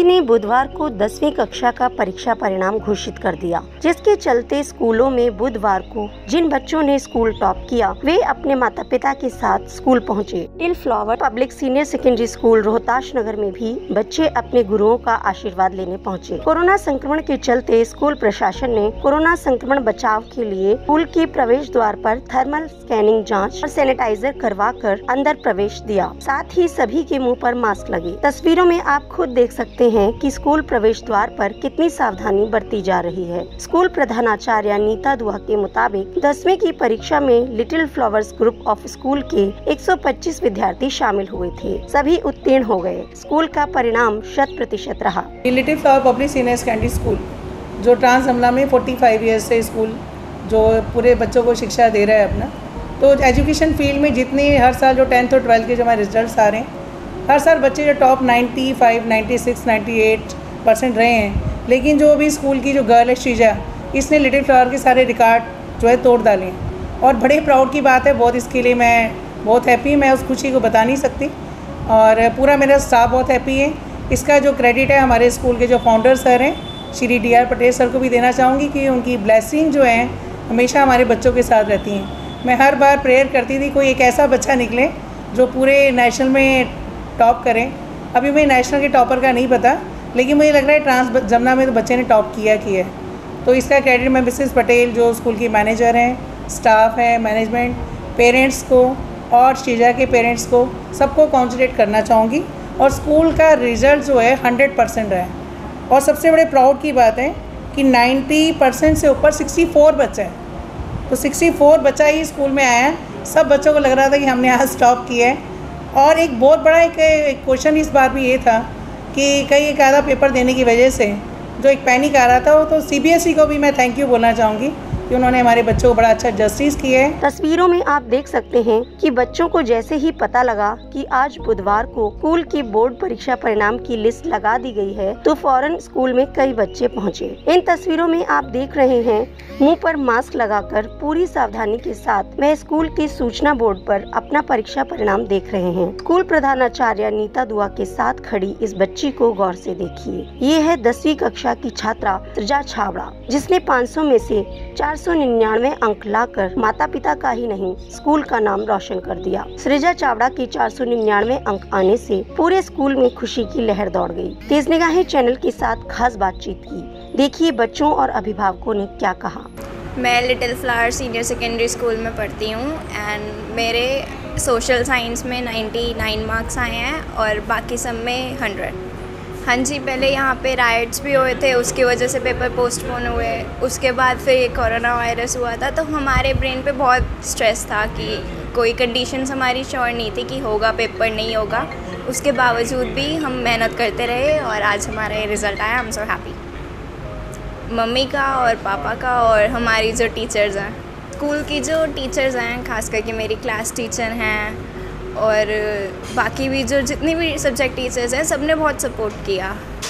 SSC ने बुधवार को 10वीं कक्षा का परीक्षा परिणाम घोषित कर दिया, जिसके चलते स्कूलों में बुधवार को जिन बच्चों ने स्कूल टॉप किया वे अपने माता पिता के साथ स्कूल पहुंचे। Little Flower Public Senior Secondary School Rohtash Nagar में भी बच्चे अपने गुरुओं का आशीर्वाद लेने पहुंचे। कोरोना संक्रमण के चलते स्कूल प्रशासन ने कोरोना संक्रमण बचाव के लिए स्कूल के प्रवेश द्वार पर थर्मल स्कैनिंग जाँच और सैनिटाइजर करवा कर अंदर प्रवेश दिया। साथ ही सभी के मुँह पर मास्क लगे। तस्वीरों में आप खुद देख सकते हैं कि स्कूल प्रवेश द्वार पर कितनी सावधानी बरती जा रही है। स्कूल प्रधानाचार्य नीता दुआ के मुताबिक 10वीं की परीक्षा में Little Flowers Group of School के 125 विद्यार्थी शामिल हुए थे। सभी उत्तीर्ण हो गए। स्कूल का परिणाम 100% रहा। Little Flower Public Senior Secondary School जो ट्रांस अमला में 45 ईयर्स से स्कूल जो पूरे बच्चों को शिक्षा दे रहा है अपना, तो एजुकेशन फील्ड में जितनी हर साल जो 10th और 12th के जो हमारे रिजल्ट्स आ रहे हैं, हर साल बच्चे जो टॉप 95, 96, 98% रहे हैं। लेकिन जो भी स्कूल की जो गर्ल है श्रीजा, इसने लिटिल फ्लावर के सारे रिकॉर्ड जो है तोड़ डाले हैं और बड़े प्राउड की बात है। बहुत इसके लिए मैं बहुत हैप्पी, मैं उस खुशी को बता नहीं सकती और पूरा मेरा स्टाफ बहुत हैप्पी है। इसका जो क्रेडिट है हमारे स्कूल के जो फाउंडर सर हैं श्री DR पटेल सर को भी देना चाहूँगी कि उनकी ब्लेसिंग जो है हमेशा हमारे बच्चों के साथ रहती हैं। मैं हर बार प्रेयर करती थी कोई एक ऐसा बच्चा निकले जो पूरे नेशनल में टॉप करें। अभी मुझे नेशनल के टॉपर का नहीं पता, लेकिन मुझे लग रहा है ट्रांस जमुना में तो बच्चे ने टॉप किया है। तो इसका क्रेडिट मैं मिसेस पटेल जो स्कूल की मैनेजर हैं, स्टाफ है, मैनेजमेंट, पेरेंट्स को और श्रीजा के पेरेंट्स को सबको कॉन्ग्रेचुलेट करना चाहूँगी। और स्कूल का रिज़ल्ट जो है 100% रहा है और सबसे बड़े प्राउड की बात है कि 90% से ऊपर 64 बच्चे हैं। तो 64 बच्चा ही स्कूल में आया है। सब बच्चों को लग रहा था कि हमने आज टॉप किया है। और एक बहुत बड़ा एक क्वेश्चन इस बार भी ये था कि कई एक आधा पेपर देने की वजह से जो एक पैनिक आ रहा था, वो तो CBSE को भी मैं थैंक यू बोलना चाहूँगी कि उन्होंने हमारे बच्चों को बड़ा अच्छा जस्टिस किया है। तस्वीरों में आप देख सकते हैं कि बच्चों को जैसे ही पता लगा कि आज बुधवार को स्कूल की बोर्ड परीक्षा परिणाम की लिस्ट लगा दी गई है, तो फौरन स्कूल में कई बच्चे पहुंचे। इन तस्वीरों में आप देख रहे हैं मुंह पर मास्क लगाकर पूरी सावधानी के साथ वह स्कूल के सूचना बोर्ड पर अपना परीक्षा परिणाम देख रहे हैं। स्कूल प्रधानाचार्य नीता दुआ के साथ खड़ी इस बच्ची को गौर से देखिए। ये है 10वीं कक्षा की छात्रा सृजा छाबड़ा, जिसने 500 में से 499 अंक लाकर माता पिता का ही नहीं स्कूल का नाम रोशन कर दिया। सृजा छाबड़ा की 499 अंक आने से पूरे स्कूल में खुशी की लहर दौड़ गई। तेज निगाहें चैनल के साथ खास बातचीत की। देखिए बच्चों और अभिभावकों ने क्या कहा। मैं Little Flower Senior Secondary School में पढ़ती हूँ एंड मेरे सोशल साइंस में 99 मार्क्स आए हैं और बाकी सब में 100। हाँ जी, पहले यहाँ पे राइट्स भी हुए थे, उसकी वजह से पेपर पोस्टपोन हुए। उसके बाद फिर ये कोरोना वायरस हुआ था, तो हमारे ब्रेन पे बहुत स्ट्रेस था कि कोई कंडीशंस हमारी श्योर नहीं थी कि होगा पेपर नहीं होगा। उसके बावजूद भी हम मेहनत करते रहे और आज हमारा ये रिज़ल्ट आया। I am so happy. Mummy का और पापा का और हमारी जो टीचर्स हैं, स्कूल की जो टीचर्स हैं, खास करके मेरी क्लास टीचर हैं और बाकी भी जो जितनी भी सब्जेक्ट टीचर्स हैं, सब ने बहुत सपोर्ट किया।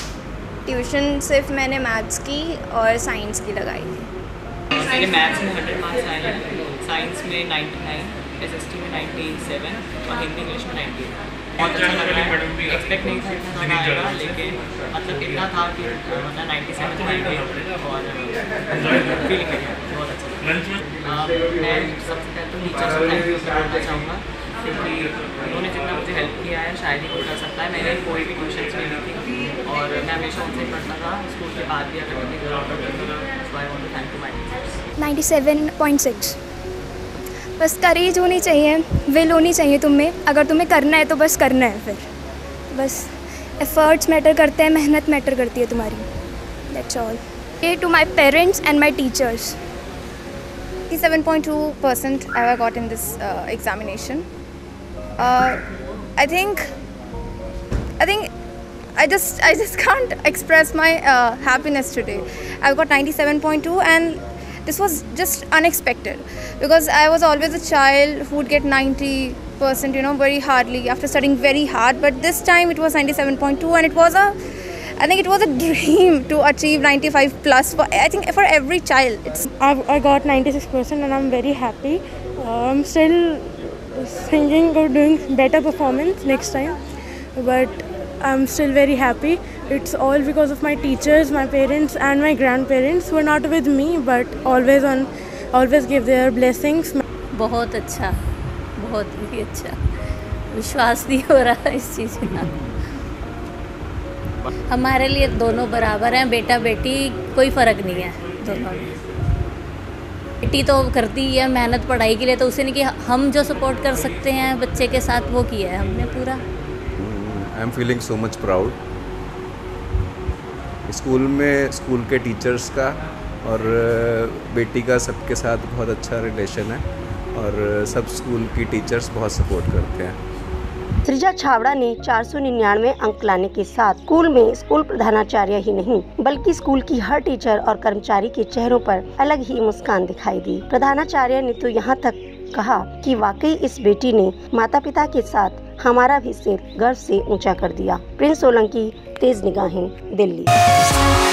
ट्यूशन सिर्फ मैंने मैथ्स की और साइंस की लगाई थी। मेरे मैथ्स में 100 मार्क्स आए हैं, साइंस में 99, SST में 97 और हिंदी इंग्लिश में 90। बहुत अच्छा लग रहा है। एक्सपेक्ट नहीं था इतना आएगा, लेकिन मतलब इतना था कि मतलब 97 तो आएगा और फीलिंग बहुत अच्छा। मैं सबसे पहले तो टीचर्स को थैंक यू बोलना चाहूँगा क्योंकि उन्होंने जितना मुझे हेल्प किया है शायद ही कोई कर सकता है। मैंने कोई भी क्वेश्चंस नहीं ली थी और मैं हमेशा उनसे पढ़ता था। स्कूल के बाद भी अगर कभी जरूरत पड़ती थी, so I want to thank you my teachers. 97.6। बस करेज होनी चाहिए, विल होनी चाहिए तुम में। अगर तुम्हें करना है तो बस करना है। फिर बस एफर्ट्स मैटर करते हैं, मेहनत मैटर करती है तुम्हारी। That's all. ये to my parents and my teachers. 87.2% I got in this examination. I think I just can't express my happiness today. I got 97.2 and this was just unexpected because I was always a child who would get 90%, very hardly after studying very hard. But this time it was 97.2 and I think it was a dream to achieve 95 plus I think for every child. I got 96% and I'm very happy. I'm still thinking of doing better performance next time, but I'm still very happy. It's all because of my teachers, my parents and my grandparents who are not with me but always give their blessings. बहुत अच्छा, बहुत ही अच्छा, विश्वास नहीं हो रहा इस चीज़ का। हमारे लिए दोनों बराबर हैं, बेटा बेटी कोई फ़र्क नहीं है दोनों में। बेटी तो करती है मेहनत पढ़ाई के लिए, तो उसे नहीं कि हम जो सपोर्ट कर सकते हैं बच्चे के साथ वो किया है हमने पूरा। I am feeling so much proud. School के टीचर्स का और बेटी का सबके साथ बहुत अच्छा रिलेशन है और सब स्कूल की टीचर्स बहुत सपोर्ट करते हैं। सृजा छावड़ा ने 499 अंक लाने के साथ स्कूल में स्कूल प्रधानाचार्य ही नहीं बल्कि स्कूल की हर टीचर और कर्मचारी के चेहरों पर अलग ही मुस्कान दिखाई दी। प्रधानाचार्य ने तो यहाँ तक कहा कि वाकई इस बेटी ने माता पिता के साथ हमारा भी सिर गर्व से ऊंचा कर दिया। प्रिंस सोलंकी, तेज निगाहें, दिल्ली।